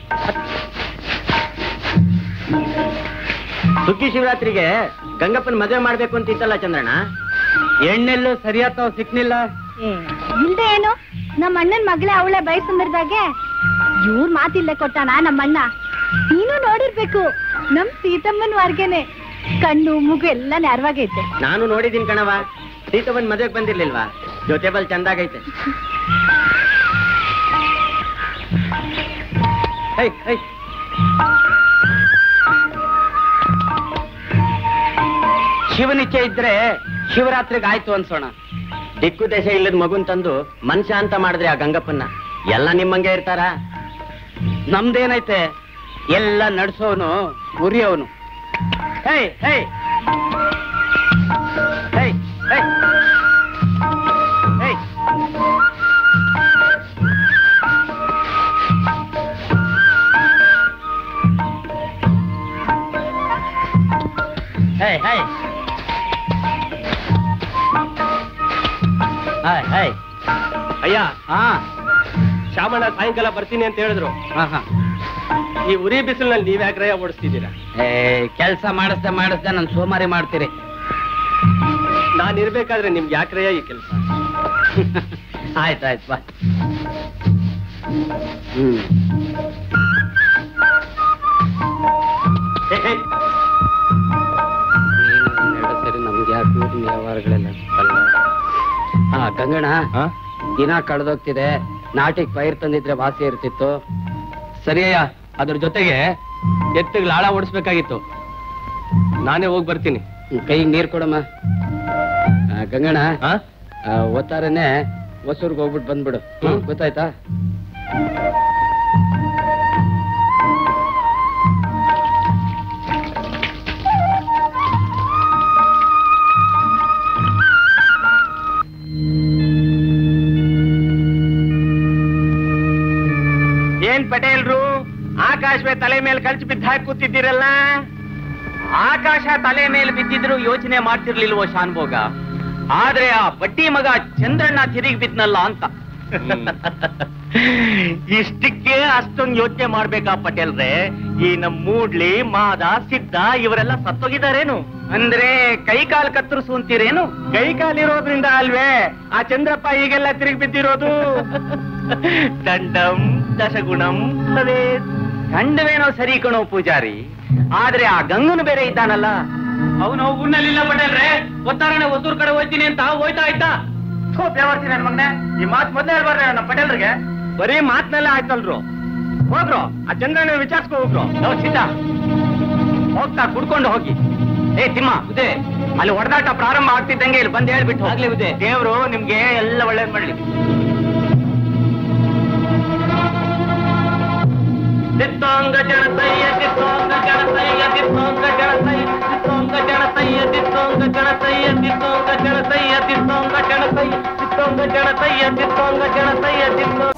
ಸುಗ್ಗಿ ಶಿವರಾತ್ರಿಗೆ ಗಂಗಪ್ಪನ ಮದುವೆ ಮಾಡ್ಬೇಕು ಅಂತಿತ್ತಲ್ಲ ಚಂದ್ರಣ್ಣ. ಎಣ್ಣೆಲ್ಲೂ ಸರಿಯಾದ ಸಿಕ್ನಿಲ್ಲ. ಇಲ್ದೆ ಏನು, ನಮ್ಮ ಅಣ್ಣನ್ ಮಗಳೇ ಅವಳೆ ಬಯಸಂದ್ರದಾಗೆ ಇವ್ರ ಮಾತಿಲ್ದೆ ಕೊಟ್ಟಾನ ನಮ್ಮಣ್ಣ. ನೀನು ನೋಡಿರ್ಬೇಕು, ನಮ್ ಸೀತಮ್ಮನ್ ವಾರ್ಗೆನೆ ಕಣ್ಣು ಮೂಗು ಎಲ್ಲ ನೇರವಾಗೈತೆ. ನಾನು ನೋಡಿದೀನಿ ಕಣವ. ಸೀತಮ್ಮನ್ ಮದುವೆಗೆ ಬಂದಿರ್ಲಿಲ್ವಾ? ಜೊತೆ ಬಲ್ ಚಂದಾಗೈತೆ. ಶಿವನಿಚ್ಛೆ ಇದ್ರೆ ಶಿವರಾತ್ರಿಗೆ ಆಯ್ತು ಅನ್ಸೋಣ. ದಿಕ್ಕು ದೇಶ ಇಲ್ಲದ ಮಗುನ್ ತಂದು ಮನುಷ್ಯ ಅಂತ ಮಾಡಿದ್ರೆ ಆ ಗಂಗಪ್ಪನ್ನ ಎಲ್ಲ ನಿಮ್ಮಂಗೆ ಇರ್ತಾರ? ನಮ್ದೇನೈತೆ, ಎಲ್ಲ ನಡ್ಸೋನು ಉರಿಯೋನು. ಹೇ ಹೇ ಹೇ ಹೇ ಹೇ ಹೇ ಅಯ್ಯ, ಹಾ ಶಾಮಣ್ಣ ಸಾಯಂಕಾಲ ಬರ್ತೀನಿ ಅಂತ ಹೇಳಿದ್ರು. ಈ ಉರಿ ಬಿಸಿಲಿನಲ್ಲಿ ನೀವ್ ಯಾಕೆ ರಯ ಓಡಿಸ್ತಿದ್ದೀರಾ? ಕೆಲಸ ಮಾಡಿಸ್ದೆ ನನ್ ಸೋಮಾರಿ ಮಾಡ್ತೀರಿ. ನಾನು ಇರ್ಬೇಕಾದ್ರೆ ನಿಮ್ಗೆ ಯಾಕ್ರಯ್ಯ ಈ ಕೆಲಸ? ಆಯ್ತಾಯ್ತು ಬಾ. ಸರಿ, ನಮ್ಗೆ ಯಾಕೆ ವ್ಯವಹಾರಗಳೆಲ್ಲ ಗಂಗಣ್ಣ, ದಿನ ಕಳೆದೋಗ್ತಿದೆ. ನಾಟಿಗೆ ಪೈರ್ ತಂದಿದ್ರೆ ವಾಸಿ ಇರ್ತಿತ್ತು. ಸರಿಯಯ್ಯ, ಅದ್ರ ಜೊತೆಗೆ ಎತ್ತಿಗೆ ಲಾಳ ಓಡಿಸ್ಬೇಕಾಗಿತ್ತು. ನಾನೇ ಹೋಗಿ ಬರ್ತೀನಿ. ಕೈಗೆ ನೀರ್ ಕೊಡಮ್ಮ. ಗಂಗಣ್ಣ, ಓದ್ತಾರನೆ ಹೊಸೂರ್ಗೆ ಹೋಗ್ಬಿಟ್ಟು ಬಂದ್ಬಿಡು. ಗೊತ್ತಾಯ್ತಾ? ಏನ್ ಪಟೇಲ್ರು, ಆಕಾಶವೇ ತಲೆ ಮೇಲೆ ಕಳ್ಸಿ ಬಿದ್ದು ಹಾಕಿ ಕೂತಿದ್ದೀರಲ್ಲ? ಆಕಾಶ ತಲೆ ಮೇಲೆ ಬಿದ್ದಿದ್ರು ಯೋಚನೆ ಮಾಡ್ತಿರ್ಲಿಲ್ವೋ ಶಾನ್ಭೋಗ? ಆದ್ರೆ ಆ ಬಡ್ಡಿ ಮಗ ಚಂದ್ರಣ್ಣ ತಿರುಗಿ ಬಿದ್ನಲ್ಲ ಅಂತ. ಇಷ್ಟಕ್ಕೆ ಅಷ್ಟೊಂದು ಯೋಚನೆ ಮಾಡ್ಬೇಕಾ ಪಟೇಲ್ರೆ? ಈ ನಮ್ ಮೂಡ್ಲಿ, ಮಾದ, ಸಿದ್ಧ ಇವರೆಲ್ಲ ಸತ್ತೋಗಿದಾರೇನು? ಅಂದ್ರೆ ಕೈ ಕಾಲು ಕತ್ತರಿಸು ಅಂತೀರೇನು? ಕೈ ಕಾಲಿರೋದ್ರಿಂದ ಅಲ್ವೇ ಆ ಚಂದ್ರಪ್ಪ ಈಗೆಲ್ಲ ತಿರುಗಿ ಬಿದ್ದಿರೋದು. ದಂಡಂ ದಶಗುಣಂ ತದೇ. ಗಂಡವೇನೋ ಸರಿ ಕಣೋ ಪೂಜಾರಿ, ಆದ್ರೆ ಆ ಗಂಗನು ಬೇರೆ ಇದ್ದಾನಲ್ಲ. ಅವನು ಊರ್ನಲ್ಲಿಲ್ಲ ಪಟೇಲ್ರೆ. ಒತ್ತಾರನೆ ಹೊಸೂರ್ ಕಡೆ ಹೋಯ್ತೀನಿ ಅಂತ ಹೋಯ್ತಾ ಆಯ್ತಾ? ವ್ಯವಸ್ಥೆ ನನ್ ಮಗನೆ, ಈ ಮಾತ್ ಮೊದ್ಲೇ ಹೇಳ್ಬಾರ್ರೆ ನಮ್ಮ ಪಟೇಲ್ರಿಗೆ. ಬರೀ ಮಾತ್ನೆಲ್ಲ ಆಯ್ತಲ್ರು. ಹೋಗ್ರು, ಆ ಚಂದ್ರನ ವಿಚಾರಿಸ್ಕೊ ಹೋಗ್ರು. ನಾವು ಸಿದ್ಧ ಹೋಗ್ತಾ ಕುಡ್ಕೊಂಡು ಹೋಗಿ. ಏ ತಿಮ್ಮ, ಉದೇ ಅಲ್ಲಿ ಹೊಡೆದಾಟ ಪ್ರಾರಂಭ ಆಗ್ತಿದ್ದಂಗೆ ಇಲ್ಲಿ ಬಂದು ಹೇಳ್ಬಿಟ್ಟು ಆಗ್ಲಿ ಉದೇ. ದೇವ್ರು ನಿಮ್ಗೆ ಎಲ್ಲ ಒಳ್ಳೇದ್ ಮಾಡ್ಲಿ. ದಿತ್ತೋಂಗ ಜನಸಯ್ಯ ದಿತ್ತೋಂಗ ಜನಸಯ್ಯ ದಿತ್ತೋಂಗ ಜನಸಯ್ಯ ದಿತ್ತೋಂಗ ಜನಸಯ್ಯ ದಿತ್ತೋಂಗ ಜನಸಯ್ಯ ದಿತ್ತೋಂಗ ಜನಸಯ್ಯ ದಿತ್ತೋಂಗ ಜನಸಯ್ಯ ದಿತ್ತೋಂಗ ಜನಸಯ್ಯ ದಿತ್ತೋಂಗ ಜನಸಯ್ಯ ದಿತ್ತೋಂಗ